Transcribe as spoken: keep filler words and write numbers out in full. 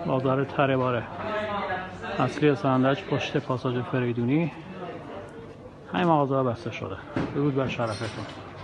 بازار تره باره اصلی سندج پشت پاساژ فریدونی. همین مغازه ها بسته شده. درود بر شرفتون.